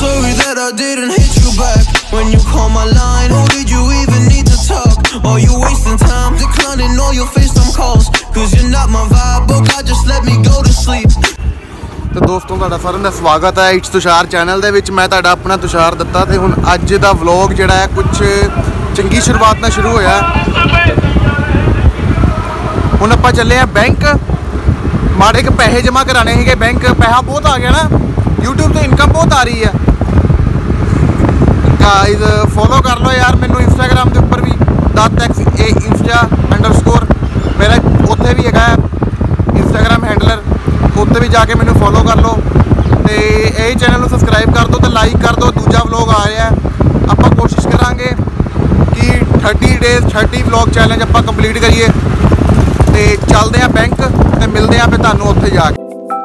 sorry that I didn't hit you back when you call my line. Or did you even need to talk? Or you wasting time declining all your FaceTime calls? Cause you're not my vibe, but God just let me go to sleep. तो दोस्तों तुहाडा सारिआं दा स्वागत है it's Tushar channel दे विच। मैं तुहाडा अपना तुषार दत्ता ते हुण अज दा व्लॉग जिहड़ा है कुछ चंगी शुरुआत नाल शुरू होया। हुण आपां चले आ बैंक, माड़े के पैसे जमा कराने सीगे बैंक। पैसा बहुत आ गया ना, यूट्यूब तो इनकम बहुत आ रही है। गाइस फॉलो कर लो यार मैनू इंस्टाग्राम के उपर भी @insta__ मेरा उत्थे भी है इंस्टाग्राम हैंडलर, उत्ते भी जाके मैनू फॉलो कर लो तो यही चैनल को सबसक्राइब कर दो तो लाइक कर दो। दूजा व्लॉग आ रहा है, आप कोशिश करांगे कि 30 डेज़ 30 व्लॉग चैलेंज आप कंप्लीट करिए तो चलते हैं बैंक तो मिलते हैं फिर तुहानू उत्थे जाके।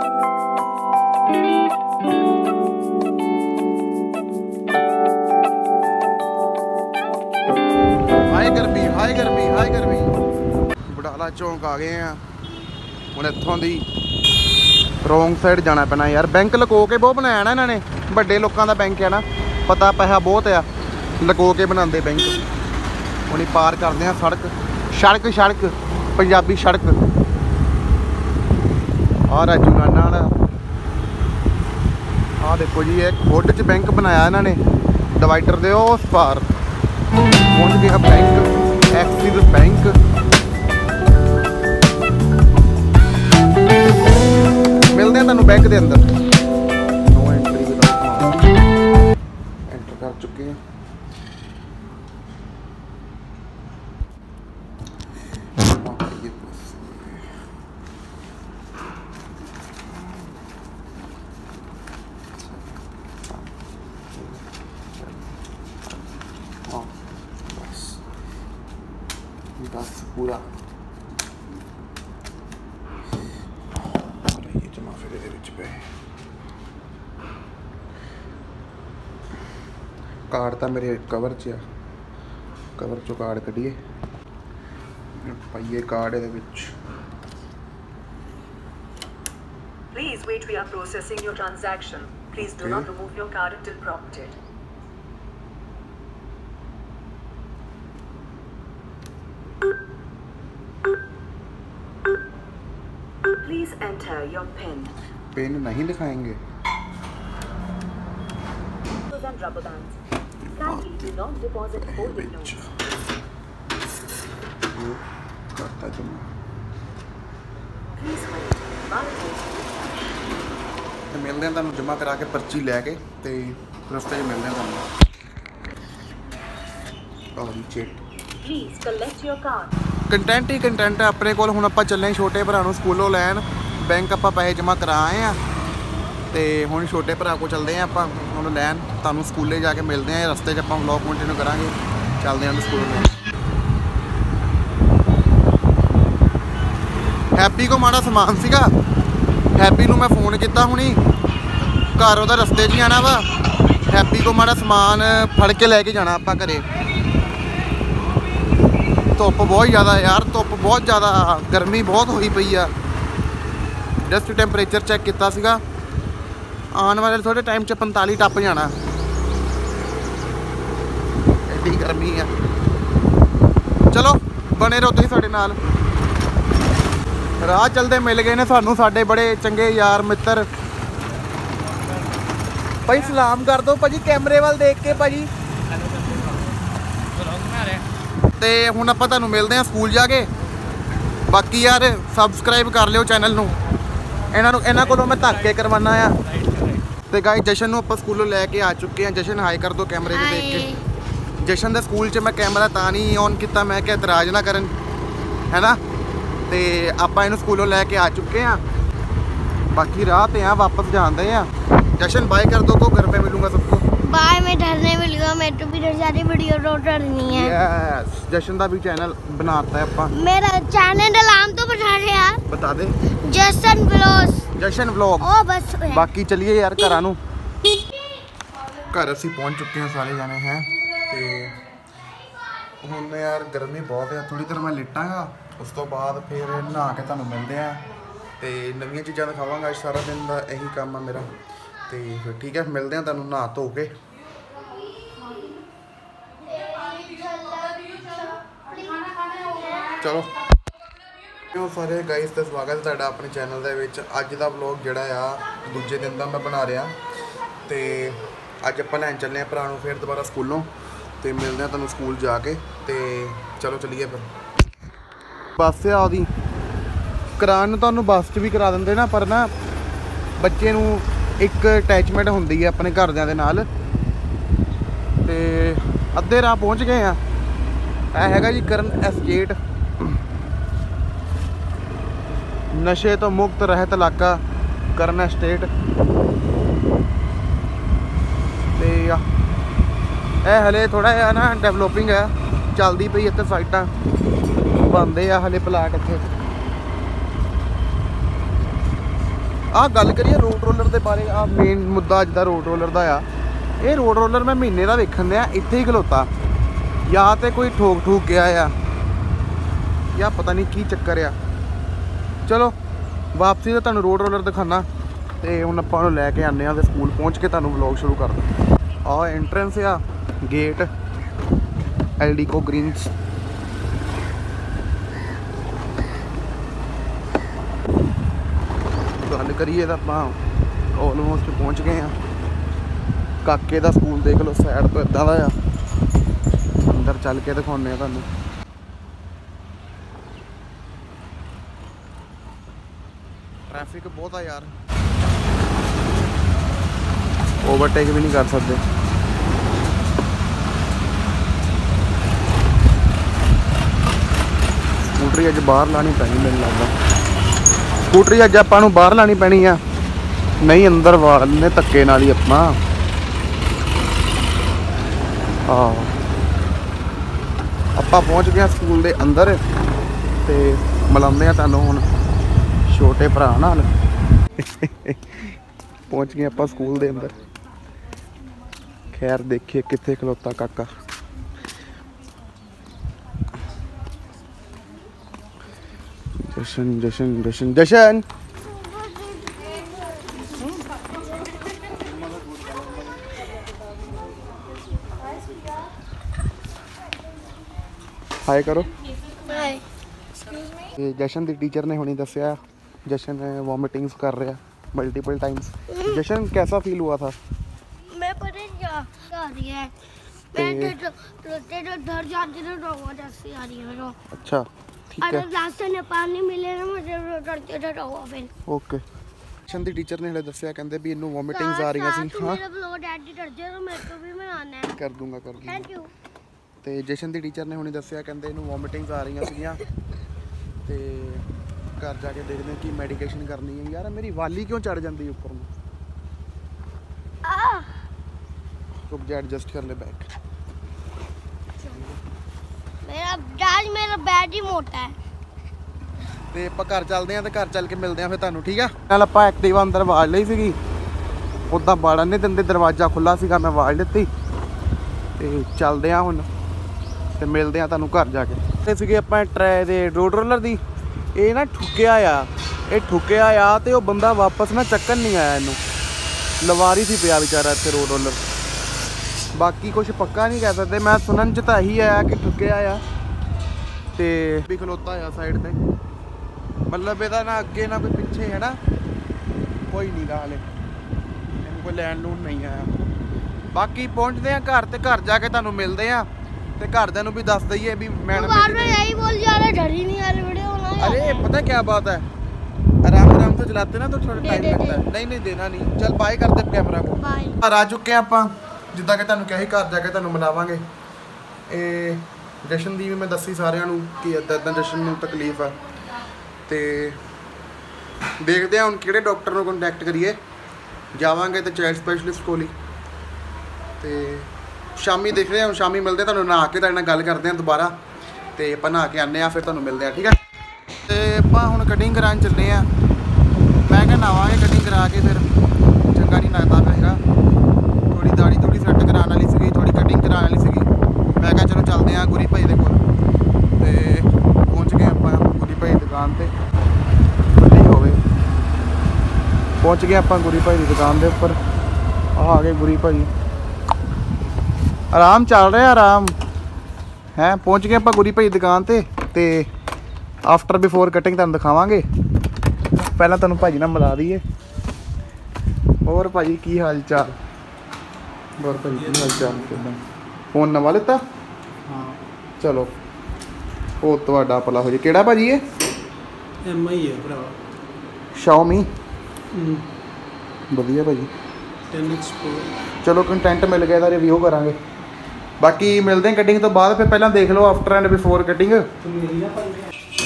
हाय गर्मी हाय गर्मी हाय गर्मी। बटाला चौंक आ गए हैं हुण। इत्थों दी रोंग साइड जाना पैना यार। बैंक लको के बहुत बनाया ना इन्होंने, बड़े लोगों का बैंक है ना, पता पैसा बहुत आ, लको के बनाते बैंक। हम पार करते हैं सड़क सड़क सड़क पंजाबी सड़क। आ राजू नाना आ देखो जी, एक खुड च बैंक बनाया इन्होंने डिवाइडर दे उस पार पहुँच गया बैंक, एक्सिस बैंक। मिलते हैं तुहानू बैंक के अंदर। नो एंट्री विदाउट एंटर कर चुके हैं। बस पूरा कार्ड तो मेरे कवर च आ, कवर चो कार्ड कढ़िए पाइए कार्ड ये। Please wait, we are processing your transaction. Please do not remove your card until prompted. Please enter your PIN. PIN नहीं दिखाएंगे। And rubber bands. Kindly do not deposit holding notes. करता जमा। Please wait. तो मिलते हैं तुहानू जमा करा के पर्ची लैके ते रस्ते च मिलते हैं तुहानू। Please collect your card. Content ही कंटेंट है अपने कोल। हुण आपां चले छोटे भरा नू स्कूलों लैन, बैंक आपां पैसे जमा करा आए हैं तो हुण छोटे भरा को चलते हैं आपां हुण लैन। तुहानू स्कूले जाके मिलते हैं, रस्ते च आपां व्लॉग कंटिन्यू करांगे। चलते हैं स्कूलों लैन। हैप्पी को माड़ा समान सीगा, हैप्पी नू मैं फोन किया हुणी, घर उहदा रस्ते च ही आना वा। हैप्पी को माड़ा समान फड़ के लैके जाना आपां घरे। धुप्प बहुत ज़्यादा यार, धुप्प बहुत ज़्यादा, गर्मी बहुत हुई पई आ। जस्ट टैंपरेचर चैक किया सीगा, आने वाले थोड़े टाइम च 45 टप जाना। एडी गर्मी है। चलो बने रहो तुसीं साडे नाल। राह चलते मिल गए ने सानू साडे बड़े चंगे यार मित्र। भाई सलाम कर दो भाजी कैमरे वाल देख के भाजी। तो हुण आपां तुहानू मिलते हैं स्कूल जाके। बाकी यार सबसक्राइब कर लियो चैनल नू। इन्हां कोलों मैं धक्के करवाना आ। तो गाइस जशन नू आपां स्कूलों लैके आ चुके हैं। जशन हाई कर दो कैमरे में देख के। जशन दे स्कूल च मैं कैमरा तां नहीं ऑन किया, मैं क्या इतराज़ ना करन, है ना। तो आपां इहनूं स्कूलों लैके आ चुके हैं। बाकी राह ते आ वापस जाते हैं। जशन बाय कर दो को घर पे मिलूंगा सबको। बाय, मैं डरने मिलूंगा, मेरे तो भी डर सारी वीडियो डरनी है। यस जशन दा भी चैनल बनाता है आपां। मेरा चैनल का नाम तो बता दे यार। बता दे, जशन व्लॉग्स। जशन व्लॉग। ओ बस। बाकी चलिए यार घरां नूं। घर असीं पहुंच चुके हैं सारे जाने हैं ते हुण यार गर्मी बहुत है। थोड़ी देर मैं लेटांगा, उस तो बाद फिर नहा के तुहानूं मिलदे हैं ते नवीं चीज़ां दिखावांगा। सारा दिन का यही काम है मेरा। ਤੇ ਫਿਰ ਠੀਕ ਹੈ, ਮਿਲਦੇ ਹਾਂ ਤੁਹਾਨੂੰ ਨਹਾ ਧੋ ਕੇ। ਚਲੋ ਸਾਰੇ ਗਾਇਸ ਦਾ ਸਵਾਗਤ ਹੈ ਤੁਹਾਡਾ ਆਪਣੇ ਚੈਨਲ ਦੇ ਵਿੱਚ। ਅੱਜ ਦਾ ਵਲੌਗ ਜਿਹੜਾ ਆ ਦੂਜੇ ਦਿਨ ਦਾ ਮੈਂ ਬਣਾ ਰਿਹਾ, ਤੇ ਅੱਜ ਆਪਾਂ ਲੈਣ ਚੱਲੇ ਆ ਭਰਾ ਨੂੰ ਫਿਰ ਦੁਬਾਰਾ ਸਕੂਲੋਂ, ਤੇ ਮਿਲਦੇ ਆ ਤੁਹਾਨੂੰ ਸਕੂਲ ਜਾ ਕੇ। ਤੇ ਚਲੋ ਚੱਲੀਏ ਫਿਰ। ਬੱਸ ਆ ਉਹਦੀ ਕਰਾਉਣ ਨੂੰ, ਤੁਹਾਨੂੰ ਬੱਸ 'ਚ ਵੀ ਕਰਾ ਦਿੰਦੇ ਨਾ, ਪਰ ਨਾ ਬੱਚੇ ਨੂੰ ਇੱਕ ਅਟੈਚਮੈਂਟ ਹੁੰਦੀ ਹੈ ਆਪਣੇ ਘਰਦਿਆਂ ਦੇ ਨਾਲ। ਤੇ ਅੱਧੇ ਰਾਹ ਪਹੁੰਚ ਗਏ ਆ। ਇਹ ਹੈਗਾ ਜੀ ਕਰਨ ਐਸਟੇਟ, ਨਸ਼ੇ ਤੋਂ ਮੁਕਤ ਰਹਿਤ ਇਲਾਕਾ ਕਰਨ ਐਸਟੇਟ। ਤੇ ਇਹ ਹਲੇ ਥੋੜਾ ਜਿਹਾ ਨਾ ਡਿਵੈਲਪਿੰਗ ਹੈ, ਚੱਲਦੀ ਪਈ ਇੱਥੇ, ਸਾਈਟਾਂ ਬਣਦੇ ਆ ਹਲੇ ਪਲਾਟ ਇੱਥੇ। ਆਹ ਗੱਲ ਕਰੀਏ ਰੋਡ ਰੋਲਰ ਦੇ ਬਾਰੇ, ਆਹ ਮੇਨ ਮੁੱਦਾ ਅੱਜ ਦਾ ਰੋਡ ਰੋਲਰ ਦਾ ਆ। ਇਹ ਰੋਡ ਰੋਲਰ ਮੈਂ ਮਹੀਨੇ ਦਾ ਵੇਖਣ ਦਿਆ ਇੱਥੇ ਹੀ ਖਲੋਤਾ, ਜਾਂ ਤੇ ਕੋਈ ਠੋਕ ਗਿਆ ਆ, ਜਾਂ ਪਤਾ ਨਹੀਂ ਕੀ ਚੱਕਰ ਆ। ਚਲੋ ਵਾਪਸੀ ਦਾ ਤੁਹਾਨੂੰ ਰੋਡ ਰੋਲਰ ਦਿਖਾਣਾ, ਤੇ ਹੁਣ ਆਪਾਂ ਉਹਨੂੰ ਲੈ ਕੇ ਆਉਂਦੇ ਹਾਂ ਤੇ ਸਕੂਲ ਪਹੁੰਚ ਕੇ ਤੁਹਾਨੂੰ ਵਲੌਗ ਸ਼ੁਰੂ ਕਰਦੇ। ਆਹ ਐਂਟਰੈਂਸ ਆ, ਗੇਟ ਐਲਡੀਕੋ ਗ੍ਰੀਨਸ। ਗੱਲ ਕਰੀਏ ਤਾਂ ਆਪਾਂ ਆਲਮੋਸਟ ਪਹੁੰਚ ਗਏ ਆ। ਕਾਕੇ ਦਾ ਸਕੂਲ ਦੇਖ ਲਓ, ਸਾਈਡ ਤੋਂ ਇੱਦਾਂ ਦਾ ਆ। ਅੰਦਰ ਚੱਲ ਕੇ ਦਿਖਾਉਂਦੇ ਆ ਤੁਹਾਨੂੰ। ਟ੍ਰੈਫਿਕ ਬਹੁਤ ਆ ਯਾਰ, ਓਵਰਟੇਕ ਵੀ ਨਹੀਂ ਕਰ ਸਕਦੇ। ਸਕੂਟਰੀ ਅੱਜ ਬਾਹਰ ਲਾਣੀ ਪੈਣੀ ਮੈਨੂੰ ਲੱਗਦਾ। ਸਕੂਟਰੀ ਅੱਜ ਆਪਾਂ ਨੂੰ ਬਾਹਰ ਲਾਣੀ ਪੈਣੀ ਆ, ਨਹੀਂ ਅੰਦਰ ਵਾਲਨੇ ਧੱਕੇ ਨਾਲ ਹੀ ਆਪਾਂ। ਆਪਾਂ ਪਹੁੰਚ ਗਏ ਸਕੂਲ ਦੇ ਅੰਦਰ, ਤੇ ਮਿਲਾਉਂਦੇ ਆ ਤੁਹਾਨੂੰ ਹੁਣ ਛੋਟੇ ਭਰਾ ਨਾਲ। ਪਹੁੰਚ ਗਏ ਆਪਾਂ ਸਕੂਲ ਦੇ ਅੰਦਰ। ਖੈਰ ਦੇਖੀਏ ਕਿੱਥੇ ਖਲੋਤਾ ਕਾਕਾ। ਜਸ਼ਨ ਜਸ਼ਨ ਜਸ਼ਨ ਜਸ਼ਨ। ਹਾਏ ਕਰੋ। ਹਾਏ। ਤੇ ਜਸ਼ਨ ਦੀ ਟੀਚਰ ਨੇ ਹੁਣੀ ਦੱਸਿਆ जशन वॉमिटिंग्स कर रहा मल्टीपल टाइम्स। जशन कैसा फील हुआ था? मैं पता क्या आ रही है, मैं तो डर जाती हूँ, रोवा जैसी आ रही है। अच्छा ठीक है। अगर रास्ते में पानी मिले ना मुझे डरते रोवा फिर। ओके। जशन ਦੀ ਟੀਚਰ ਨੇ ਹਲੇ ਦੱਸਿਆ, ਕਹਿੰਦੇ ਵੀ ਇਹਨੂੰ ਵੋਮਿਟਿੰਗਸ ਆ ਰਹੀਆਂ ਸੀ। ਹਾਂ ਮੇਰਾ ਬਲੌਗ ਡੈਡੀ ਡਰ ਜੇ ਤਾਂ ਮੇਰੇ ਤੋਂ ਵੀ ਬਣਾਉਣਾ ਹੈ। ਕਰ ਦੂੰਗਾ ਕਰ ਦੂੰਗਾ। Thank you. ਤੇ ਜਸ਼ਨ ਦੀ ਟੀਚਰ ਨੇ ਹੁਣੀ ਦੱਸਿਆ, ਕਹਿੰਦੇ ਇਹਨੂੰ ਵੋਮਿਟਿੰਗਸ ਆ ਰਹੀਆਂ ਸੀਗੀਆਂ, ਤੇ घर जाके देखते हैं कि मेडिकेशन करनी है। यार मेरी वाली क्यों चढ़ जाती है ऊपर में? रुक जा, एडजस्ट कर ले बैग। मेरा बैग ही मोटा है। ਤੇ ਆਪਾਂ ਘਰ ਚੱਲਦੇ ਆਂ, ਤੇ ਘਰ ਚੱਲ ਕੇ ਮਿਲਦੇ ਆਂ ਫਿਰ ਤੁਹਾਨੂੰ, ਠੀਕ ਆ? ਨਾਲ ਆਪਾਂ ਐਕਟਿਵਾ ਅੰਦਰ ਵਾੜ ਲਈ ਸੀਗੀ, ਉਦਾਂ ਵਾੜਨ ਨਹੀਂ ਦਿੰਦੇ, ਦਰਵਾਜ਼ਾ ਖੁੱਲਾ ਸੀਗਾ, ਮੈਂ ਵਾੜ ਲਿੱਤੀ। ਤੇ ਚੱਲਦੇ ਆਂ ਹੁਣ, ਤੇ ਮਿਲਦੇ ਆਂ ਤੁਹਾਨੂੰ ਘਰ ਜਾ ਕੇ। ਤੇ ਸੀਗੇ ਆਪਾਂ ਟਰੈ ਦੇ ਰੋਡ ਰੋਲਰ ਦੀ, ਇਹ ਨਾ ਠੁੱਕਿਆ ਆ, ਤੇ ਉਹ ਬੰਦਾ ਵਾਪਸ ਨਾ ਚੱਕਣ ਨਹੀਂ ਆਇਆ ਇਹਨੂੰ, ਲਵਾਰੀ ਸੀ ਪਿਆ ਵਿਚਾਰਾ ਇੱਥੇ ਰੋਡ ਰੋਲਰ। ਬਾਕੀ ਕੁਝ ਪੱਕਾ ਨਹੀਂ ਕਹਿ ਸਕਦੇ, ਮੈਂ ਸੁਣਨ 'ਚ ਤਾਂ ਇਹੀ ਆਇਆ ਕਿ ਠੁੱਕਿਆ ਆ, ਤੇ ਵੀ ਖਲੋਤਾ ਆ ਸਾਈਡ ਤੇ। ਮਤਲਬ ਇਹਦਾ ਨਾ ਅੱਗੇ ਨਾ ਕੋਈ ਪਿੱਛੇ ਹੈ ਨਾ, ਕੋਈ ਨਹੀਂ ਗਾ ਹਾਲੇ, ਇਹਨੂੰ ਕੋਈ ਲੈਣ ਲੂਣ ਨਹੀਂ ਆਇਆ। ਬਾਕੀ ਪਹੁੰਚਦੇ ਆ ਘਰ, ਤੇ ਘਰ ਜਾ ਕੇ ਤੁਹਾਨੂੰ ਮਿਲਦੇ ਆ, ਤੇ घरदे भी दस दईए भी मैडम यही बोल जा रहा, डर ही नहीं आ रहा वीडियो बनाना। अरे पता क्या बात है, आराम से चलाते ना तो थोड़ा टाइम लगता है। नहीं देना नहीं। चल बाय कर दे कैमरा को। घर आ चुके हैं ਆਪਾਂ, ਜਿੱਦਾਂ ਕਿ ਤੁਹਾਨੂੰ ਕਿਹਾ ਸੀ ਘਰ ਜਾ ਕੇ ਤੁਹਾਨੂੰ ਮਿਲਾਵਾਂਗੇ। ਇਹ ਜਸ਼ਨ ਦੀ ਵੀ ਮੈਂ ਦੱਸੀ ਸਾਰਿਆਂ ਨੂੰ ਕਿ ਇੱਦਾਂ ਜਸ਼ਨ ਨੂੰ ਤਕਲੀਫ ਆ, ਤੇ ਦੇਖਦੇ ਹਾਂ ਹੁਣ ਕਿਹੜੇ ਡਾਕਟਰ ਨੂੰ ਕੰਟੈਕਟ ਕਰੀਏ। ਜਾਵਾਂਗੇ ਤੇ ਚਾਈਲਡ ਸਪੈਸ਼ਲਿਸਟ ਕੋਲ ਹੀ, ਤੇ ਸ਼ਾਮੀ ਦੇਖ ਰਹੇ ਹਾਂ, ਸ਼ਾਮੀ ਮਿਲਦੇ ਤੁਹਾਨੂੰ, ਨਹਾ ਕੇ ਤੁਹਾਡੇ ਨਾਲ ਗੱਲ ਕਰਦੇ ਹਾਂ ਦੁਬਾਰਾ, ਤੇ ਆਪਾਂ ਨਹਾ ਕੇ ਆਉਂਦੇ ਹਾਂ, ਫਿਰ ਤੁਹਾਨੂੰ ਮਿਲਦੇ ਹਾਂ, ਠੀਕ ਹੈ? ਤੇ ਆਪਾਂ ਹੁਣ ਕਟਿੰਗ ਕਰਾਉਣ ਚੱਲੇ ਹਾਂ। ਮੈਂ ਕਿਹਾ ਨਹਾਵਾਂਗੇ, ਕਟਿੰਗ ਕਰਾ ਕੇ ਫਿਰ ਚੰਗਾ ਨਹੀਂ ਲੱਗਦਾ ਹੈਗਾ। ਥੋੜੀ ਦਾੜੀ ਥੋੜੀ ਸੈੱਟ ਕਰਾਉਣ ਵਾਲੀ ਸੀਗੀ, ਥੋੜੀ ਕਟਿੰਗ ਕਰਾਉਣ ਵਾਲੀ ਸੀਗੀ। ਮੈਂ ਕਿਹਾ ਚਲੋ ਚੱਲਦੇ ਹਾਂ ਗੁਰੀ ਭਾਈ ਦੇ ਕੋਲ, ਤੇ ਪਹੁੰਚ ਗਏ ਆਪਾਂ ਗੁਰੀ ਭਾਈ ਦੀ ਦੁਕਾਨ ਤੇ। ਵੱਡੀ ਹੋਵੇ, ਪਹੁੰਚ ਗਏ ਆਪਾਂ ਗੁਰੀ ਭਾਈ ਦੀ ਦੁਕਾਨ ਦੇ ਉੱਪਰ। ਆ ਗਏ ਗੁਰੀ ਭਾਜੀ। ਆਰਾਮ ਚੱਲ ਰਿਹਾ ਆਰਾਮ ਹੈ। ਪਹੁੰਚ ਗਏ ਆਪਾਂ ਗੁਰੀ ਭਾਜੀ ਦੁਕਾਨ ਤੇ ਆਫਟਰ ਬਿਫੋਰ ਕਟਿੰਗ ਤੁਹਾਨੂੰ ਦਿਖਾਵਾਂਗੇ। ਪਹਿਲਾਂ ਤੁਹਾਨੂੰ ਭਾਜੀ ਨਾਲ ਮਿਲਾ ਦਈਏ। ਹੋਰ ਭਾਜੀ ਕੀ ਹਾਲ ਚਾਲ? ਹੋਰ ਭਾਜੀ ਕੀ ਹਾਲ ਚਾਲ? ਕਿੱਦਾਂ? ਫੋਨ ਨਵਾਂ ਲਿੱਤਾ? ਹਾਂ ਚਲੋ ਉਹ ਤੁਹਾਡਾ ਭਲਾ ਹੋ ਜੇ। ਕਿਹੜਾ ਭਾਜੀ ਇਹ? MI ਹੈ ਭਰਾਵਾ। Xiaomi ਵਧੀਆ ਭਾਜੀ। 10X Pro। ਚਲੋ ਕੰਟੈਂਟ ਮਿਲ ਗਿਆ ਇਹਦਾ ਰਿਵਿਊ ਕਰਾਂਗੇ। ਬਾਕੀ ਮਿਲਦੇ ਹਾਂ ਕਟਿੰਗ ਤੋਂ ਬਾਅਦ। ਫਿਰ ਪਹਿਲਾਂ ਦੇਖ ਲਓ ਆਫਟਰ ਐਂਡ ਬਿਫੋਰ ਕਟਿੰਗ। ਮੇਰੀ ਨਾ ਭਾਈ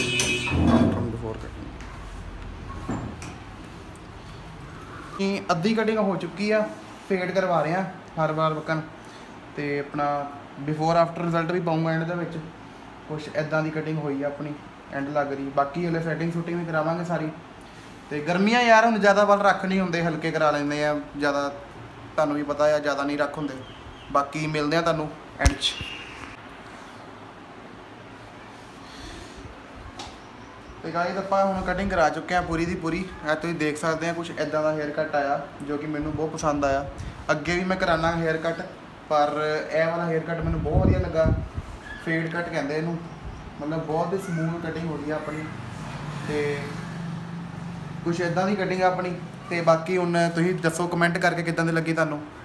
ਅੱਧੀ ਕਟਿੰਗ ਹੋ ਚੁੱਕੀ ਆ। ਫੇਡ ਕਰਵਾ ਰਹੇ ਆ ਹਰ ਵਾਰ ਵਕਨ। ਤੇ ਆਪਣਾ ਬਿਫੋਰ ਆਫਟਰ ਰਿਜ਼ਲਟ ਵੀ ਪਾਊਂਗਾ ਐਂਡ ਦੇ ਵਿੱਚ। ਕੁਛ ਐਦਾਂ ਦੀ ਕਟਿੰਗ ਹੋਈ ਆ ਆਪਣੀ ਐਂਡ ਲੱਗ ਰਹੀ। ਬਾਕੀ ਹਲੇ ਸੈਟਿੰਗ ਸ਼ੂਟਿੰਗ ਵੀ ਕਰਾਵਾਂਗੇ ਸਾਰੀ। ਤੇ ਗਰਮੀਆਂ ਯਾਰ ਹੁਣ ਜ਼ਿਆਦਾ ਵੱਲ ਰੱਖ ਨਹੀਂ ਹੁੰਦੇ, ਹਲਕੇ ਕਰਾ ਲੈਂਦੇ ਆ ਜ਼ਿਆਦਾ। ਤੁਹਾਨੂੰ ਵੀ ਪਤਾ ਆ ਜ਼ਿਆਦਾ ਨਹੀਂ ਰੱਖ ਹੁੰਦੇ। ਬਾਕੀ ਮਿਲਦੇ ਆ ਤੁਹਾਨੂੰ ਐਂਡ 'ਚ। ਤੇ ਗਾਇਸ ਆਪਾਂ ਹੁਣ ਕਟਿੰਗ ਕਰਾ ਚੁੱਕੇ ਆ ਪੂਰੀ ਦੀ ਪੂਰੀ। ਇਹ ਤੁਸੀਂ ਦੇਖ ਸਕਦੇ ਆ ਕੁਝ ਐਦਾਂ ਦਾ ਹੇਅਰ ਕੱਟ ਆਇਆ ਜੋ ਕਿ ਮੈਨੂੰ ਬਹੁਤ ਪਸੰਦ ਆਇਆ। ਅੱਗੇ ਵੀ ਮੈਂ ਕਰਾਨਾ ਹੇਅਰ ਕੱਟ, ਪਰ ਇਹ ਵਾਲਾ ਹੇਅਰ ਕੱਟ ਮੈਨੂੰ ਬਹੁਤ ਵਧੀਆ ਲੱਗਾ। ਫੇਡ ਕੱਟ ਕਹਿੰਦੇ ਇਹਨੂੰ, ਮਤਲਬ ਬਹੁਤ ਹੀ ਸਮੂਥ ਕਟਿੰਗ ਹੋ ਰਹੀ ਆ ਆਪਣੀ। ਤੇ ਕੁਛ ਐਦਾਂ ਦੀ ਕਟਿੰਗ ਆਪਣੀ। ਤੇ ਬਾਕੀ ਹੁਣ ਤੁਸੀਂ ਦੱਸੋ ਕਮੈਂਟ ਕਰਕੇ ਕਿੱਦਾਂ ਦੀ ਲੱਗੀ ਤੁਹਾਨੂੰ।